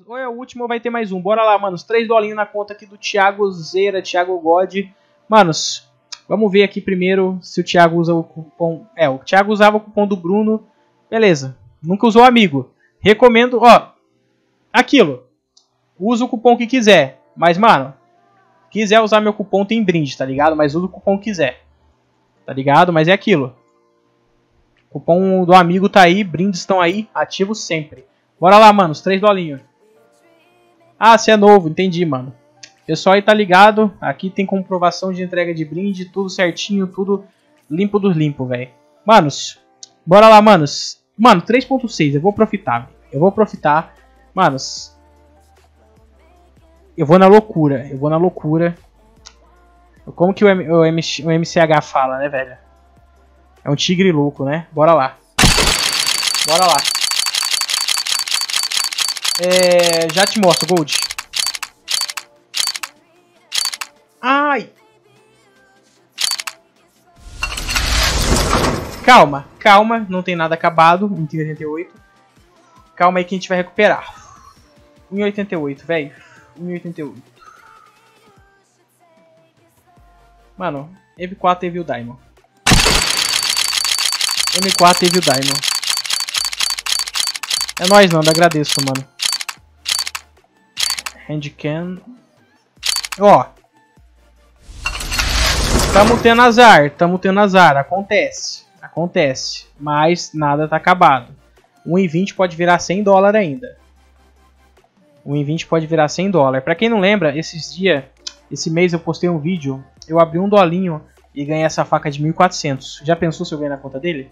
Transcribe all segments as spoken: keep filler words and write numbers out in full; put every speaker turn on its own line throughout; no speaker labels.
ou é o último ou vai ter mais um. Bora lá, manos. três dolinhos na conta aqui do Thiago Zera, Thiago God. Manos, vamos ver aqui primeiro se o Thiago usa o cupom... É, o Thiago usava o cupom do Bruno. Beleza. Nunca usou amigo. Recomendo, ó. Aquilo. Usa o cupom que quiser. Mas, mano, quiser usar meu cupom tem brinde, tá ligado? Mas usa o cupom que quiser. Tá ligado? Mas é aquilo. O cupom do amigo tá aí, brindes estão aí, ativos sempre. Bora lá, mano, os três dolinhos. Ah, você é novo, entendi, mano. Pessoal aí tá ligado, aqui tem comprovação de entrega de brinde, tudo certinho, tudo limpo dos limpo, velho. Manos, bora lá, manos. Mano, três ponto seis, eu vou profitar, véio. Eu vou profitar. Manos, eu vou na loucura, eu vou na loucura. Como que o, M, o, M, o M C H fala, né, velho? É um tigre louco, né? Bora lá. Bora lá. É, já te mostro, Gold. Ai! Calma, calma. Não tem nada acabado. um e oitenta e oito. Calma aí que a gente vai recuperar. um e oitenta e oito, velho. um e oitenta e oito. Mano, M quatro teve o Diamond. M quatro teve o Diamond. É nóis, Nando. Agradeço, mano. Handcam. Ó. Tamo tendo azar. Tamo tendo azar. Acontece. Acontece. Mas nada tá acabado. um e vinte pode virar cem dólares ainda. um e vinte pode virar cem dólares. Pra quem não lembra, esses dias... Esse mês eu postei um vídeo. Eu abri um dolinho e ganhei essa faca de mil e quatrocentos. Já pensou se eu ganhei na conta dele?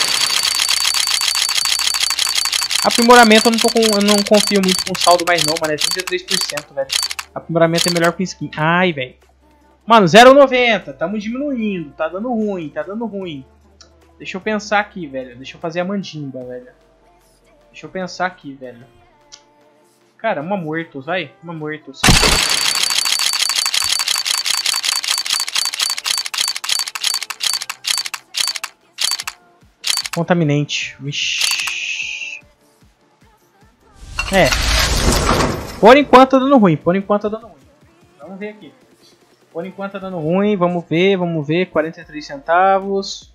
Aprimoramento eu não, tô com, eu não confio muito com saldo mais não, mano. É trinta e três por cento, velho. Aprimoramento é melhor que skin. Ai, velho. Mano, zero vírgula noventa. Tamo diminuindo. Tá dando ruim, tá dando ruim. Deixa eu pensar aqui, velho. Deixa eu fazer a mandimba, velho. Deixa eu pensar aqui, velho. Cara, uma mortos, vai. Uma mortos. Contaminante. Vixi. É. Por enquanto tá dando ruim. Por enquanto tá dando ruim. Vamos ver aqui. Por enquanto tá dando ruim. Vamos ver, vamos ver. quarenta e três centavos.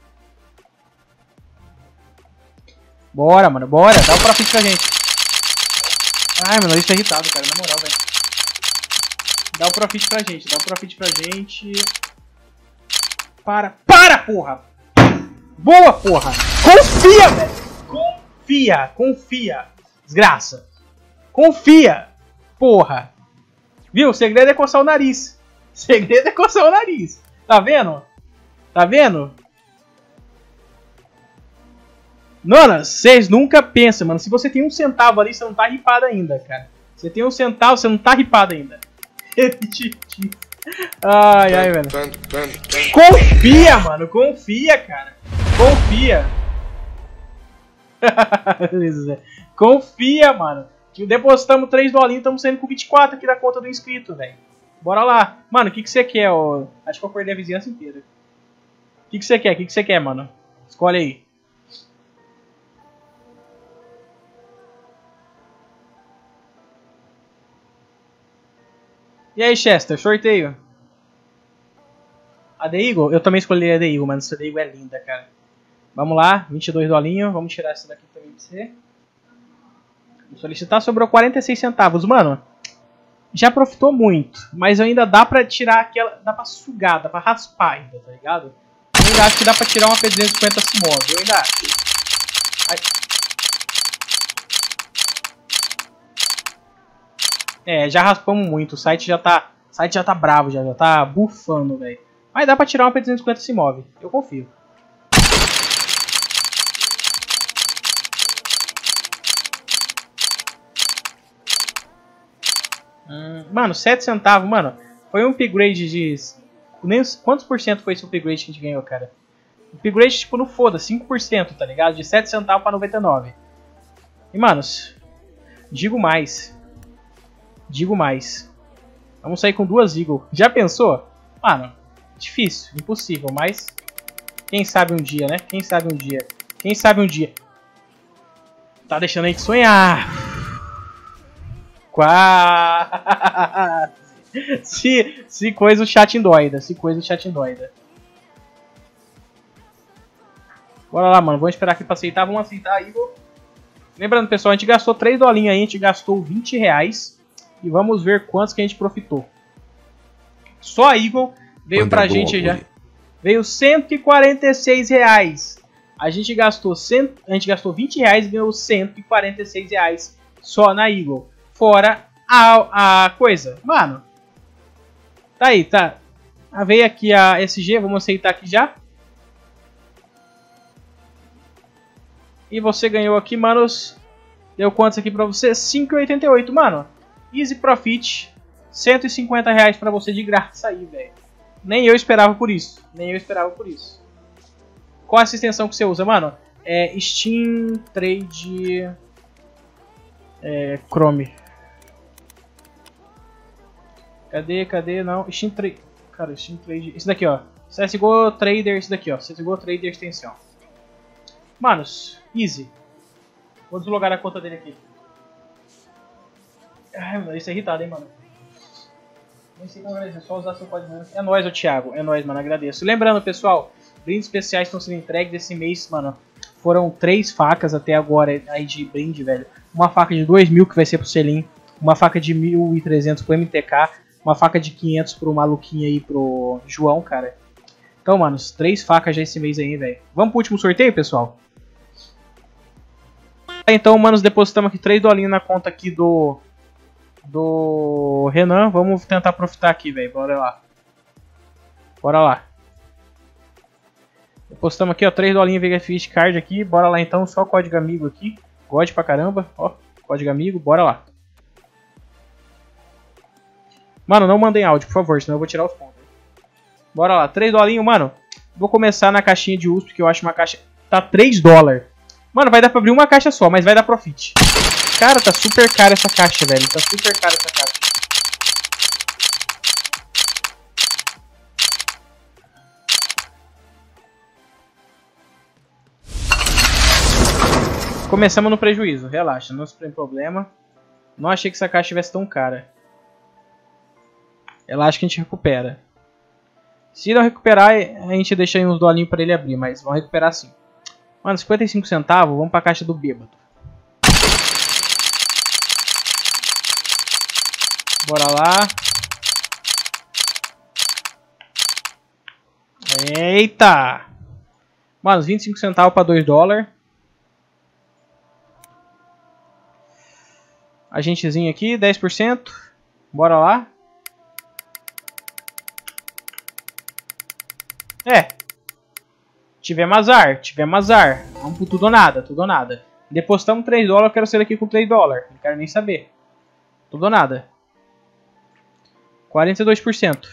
Bora, mano. Bora. Dá o profit pra gente. Ai, mano. Isso é irritado, cara. Na moral, velho. Dá o profit pra gente. Dá o profit pra gente. Para. Para, porra! Boa, porra! Confia, velho! Confia! Confia! Desgraça! Confia! Porra! Viu? O segredo é coçar o nariz. O segredo é coçar o nariz. Tá vendo? Tá vendo? Mano, vocês nunca pensam, mano. Se você tem um centavo ali, você não tá ripado ainda, cara. Você tem um centavo, você não tá ripado ainda. Ai, ai, velho. Confia, mano. Confia, cara. Confia. Beleza. Confia, mano. Depositamos três dolinhos, estamos saindo com vinte e quatro aqui da conta do inscrito, velho. Bora lá. Mano, o que, que você quer, ó? Acho que eu perdi a vizinhança inteira. O que, que você quer? O que, que você quer, mano? Escolhe aí. E aí, Chester, sorteio. A The Eagle? Eu também escolhi a The Eagle, mano. Essa The Eagle é linda, cara. Vamos lá, vinte e dois dolinhos. Vamos tirar essa daqui também pra você. Vou solicitar, sobrou quarenta e seis centavos. Mano, já profitou muito. Mas ainda dá pra tirar aquela... Dá pra sugar, dá pra raspar ainda, tá ligado? Eu ainda acho que dá pra tirar uma P duzentos e cinquenta Simov. Eu ainda acho. Ai. É, já raspamos muito. O site já tá... O site já tá bravo, já, já tá bufando, velho. Mas dá pra tirar uma P duzentos e cinquenta Simov. Eu confio. Hum, mano, sete centavos, mano. Foi um upgrade de... Nem, quantos por cento foi esse upgrade que a gente ganhou, cara? Upgrade, tipo, não foda, cinco por cento, tá ligado? De sete centavos pra noventa e nove. E, manos, digo mais. Digo mais. Vamos sair com duas Eagle. Já pensou? Mano, difícil, impossível, mas... Quem sabe um dia, né? Quem sabe um dia. Quem sabe um dia. Tá deixando a gente sonhar. Quase. se, se coisa o chat endoida. Se coisa o chat endoida. Bora lá, mano. Vamos esperar aqui pra aceitar. Vamos aceitar aí, Igor. Lembrando, pessoal, a gente gastou três dolinhos aí. A gente gastou vinte reais. E vamos ver quantos que a gente profitou. Só a Eagle veio Quando pra gente já. Veio cento e quarenta e seis reais. A gente gastou cem, a gente gastou vinte reais e ganhou cento e quarenta e seis reais só na Eagle. Fora a, a coisa. Mano. Tá aí, tá. Ah, veio aqui a S G, vamos aceitar aqui já. E você ganhou aqui, manos. Deu quantos aqui pra você? cinco e oitenta e oito, mano. Easy Profit. cento e cinquenta reais pra você de graça aí, velho. Nem eu esperava por isso. Nem eu esperava por isso. Qual essa extensão que você usa, mano? É Steam Trade... É... Chrome. Cadê, cadê? Não. Steam Trade... Cara, Steam Trade... Esse daqui, ó. C S G O Trader, esse daqui, ó. C S G O Trader extensão. Manos, easy. Vou deslogar a conta dele aqui. Ai, mano, isso é irritado, hein, mano. Nem sei como agradecer, só usar seu código. É nóis, ô Thiago. É nóis, mano, agradeço. Lembrando, pessoal, brindes especiais estão sendo entregues esse mês, mano. Foram três facas até agora aí de brinde, velho. Uma faca de dois mil que vai ser pro Selim. Uma faca de mil e trezentos pro M T K. Uma faca de quinhentos pro maluquinho aí, pro João, cara. Então, mano, três facas já esse mês aí, velho. Vamos pro último sorteio, pessoal? Então, manos, depositamos aqui três dolinhos na conta aqui do... Do Renan. Vamos tentar profitar aqui, velho. Bora lá. Bora lá. Depositamos aqui, ó, três dolinhos V F X Card aqui. Bora lá então, só código amigo aqui. God pra caramba, ó. Código amigo, bora lá. Mano, não mandem áudio, por favor, senão eu vou tirar os pontos. Bora lá, três dolinhos, mano. Vou começar na caixinha de U S P, que eu acho uma caixa... Tá três dólares. Mano, vai dar pra abrir uma caixa só, mas vai dar profit. Cara, tá super cara essa caixa, velho. Tá super cara essa caixa. Começamos no prejuízo, relaxa, não tem problema. Não achei que essa caixa estivesse tão cara. Relaxa que a gente recupera. Se não recuperar, a gente deixa aí uns dolinhos pra ele abrir, mas vão recuperar sim. Mano, cinquenta e cinco centavos, vamos pra caixa do bêbado. Bora lá. Eita! Mano, vinte e cinco centavos pra dois dólares. Agentezinho aqui, dez por cento. Bora lá. É. Tivemos azar, tivemos azar. Vamos por tudo ou nada, tudo ou nada. Depositamos três dólares, eu quero sair daqui com três dólares. Não quero nem saber. Tudo ou nada. quarenta e dois por cento.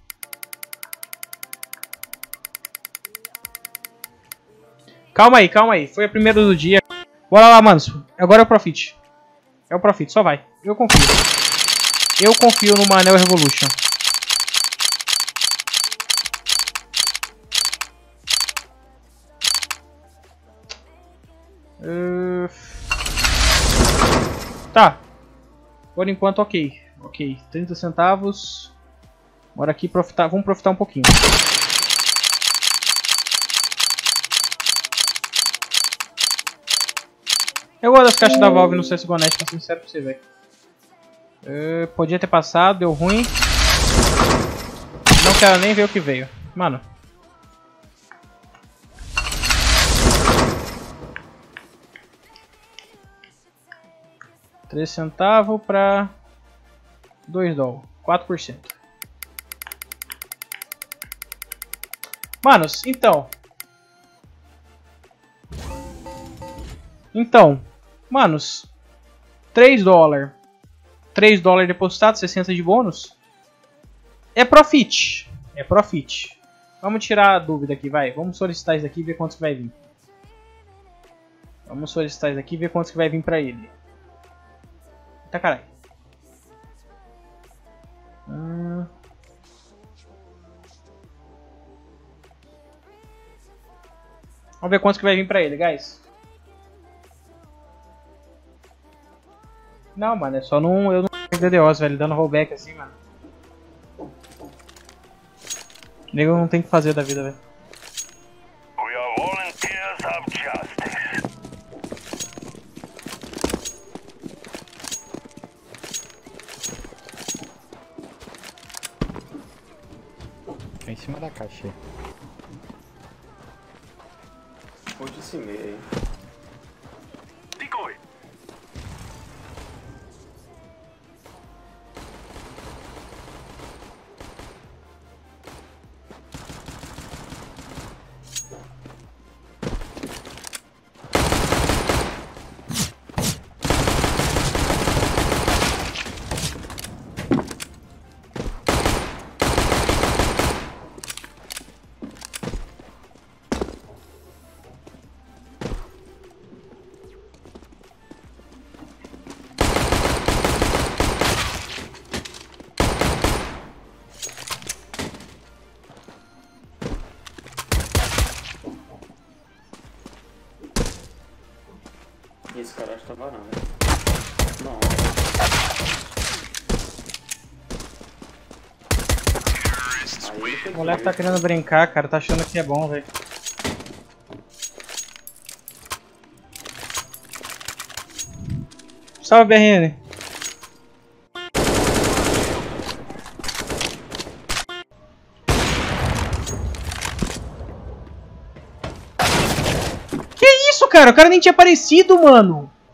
Calma aí, calma aí. Foi a primeira do dia. Bora lá, manos. Agora é o Profit. É o Profit, só vai. Eu confio. Eu confio no Manel Revolution. Uh... Tá. Por enquanto, ok. Ok, trinta centavos. Bora aqui profitar. Vamos profitar um pouquinho. Eu gosto das caixas da Valve no C S G O Net, pra ser sincero pra você, velho. Uh, podia ter passado, deu ruim. Não quero nem ver o que veio. Mano. três centavos pra dois dólares. quatro por cento. Manos, então. Então. Manos. três dólares. três dólares depositado, sessenta de bônus. É profit. É profit. Vamos tirar a dúvida aqui, vai. Vamos solicitar isso aqui e ver quantos que vai vir. Vamos solicitar isso aqui e ver quantos que vai vir pra ele. Eita caralho. Hum. Vamos ver quantos que vai vir pra ele, guys. Não, mano, é só não... Eu não... D D Os, velho, dando rollback assim, mano. O nego não tem o que fazer da vida, velho.
We are volunteers of justice.
Tá em cima da caixa aí.
Onde esse meio aí?
Decoy.
E esse cara acho que tá varando, né? Não. Aí ele foi
O moleque tá
doido.
querendo brincar, cara, tá achando que é bom, velho. Salve, B R N. Que isso, cara? O cara nem tinha aparecido, mano.